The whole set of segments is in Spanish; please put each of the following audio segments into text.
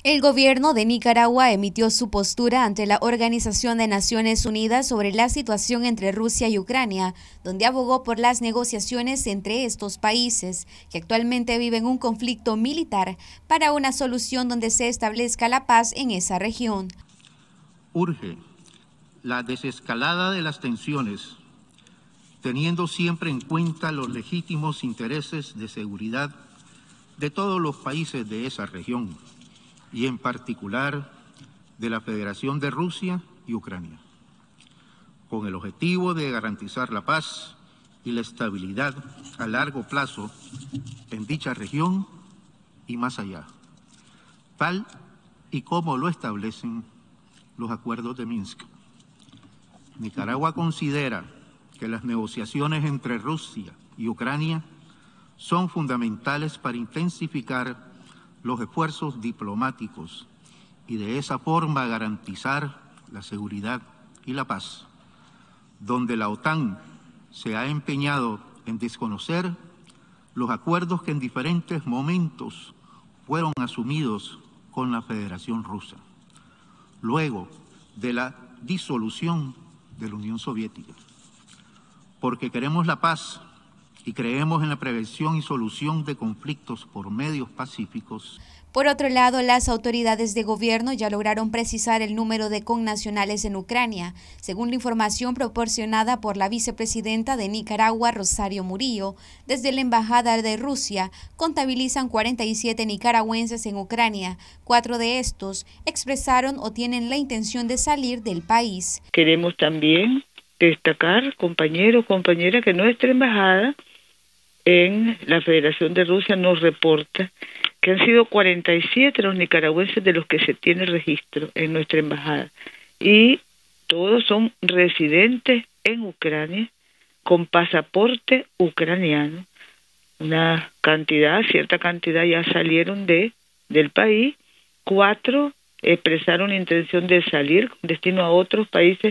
El gobierno de Nicaragua emitió su postura ante la Organización de Naciones Unidas sobre la situación entre Rusia y Ucrania, donde abogó por las negociaciones entre estos países, que actualmente viven un conflicto militar, para una solución donde se establezca la paz en esa región. Urge la desescalada de las tensiones, teniendo siempre en cuenta los legítimos intereses de seguridad de todos los países de esa región, y en particular de la Federación de Rusia y Ucrania, con el objetivo de garantizar la paz y la estabilidad a largo plazo en dicha región y más allá, tal y como lo establecen los acuerdos de Minsk. Nicaragua considera que las negociaciones entre Rusia y Ucrania son fundamentales para intensificar los esfuerzos diplomáticos y de esa forma garantizar la seguridad y la paz, donde la OTAN se ha empeñado en desconocer los acuerdos que en diferentes momentos fueron asumidos con la Federación Rusa, luego de la disolución de la Unión Soviética. Porque queremos la paz y creemos en la prevención y solución de conflictos por medios pacíficos. Por otro lado, las autoridades de gobierno ya lograron precisar el número de connacionales en Ucrania. Según la información proporcionada por la vicepresidenta de Nicaragua, Rosario Murillo, desde la Embajada de Rusia contabilizan 47 nicaragüenses en Ucrania. 4 de estos expresaron o tienen la intención de salir del país. Queremos también destacar, compañeros, compañeras, que nuestra embajada en la Federación de Rusia nos reporta que han sido 47 los nicaragüenses de los que se tiene registro en nuestra embajada, y todos son residentes en Ucrania con pasaporte ucraniano. Una cantidad, cierta cantidad ya salieron del país. 4 expresaron intención de salir con destino a otros países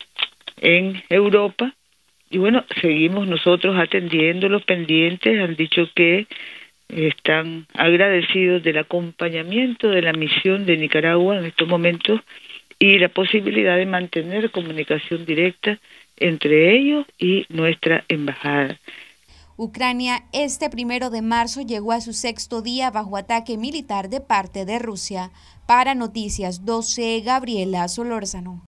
en Europa. Y bueno, seguimos nosotros atendiendo los pendientes. Han dicho que están agradecidos del acompañamiento de la misión de Nicaragua en estos momentos y la posibilidad de mantener comunicación directa entre ellos y nuestra embajada. Ucrania este 1 de marzo llegó a su 6º día bajo ataque militar de parte de Rusia. Para Noticias 12, Gabriela Solórzano.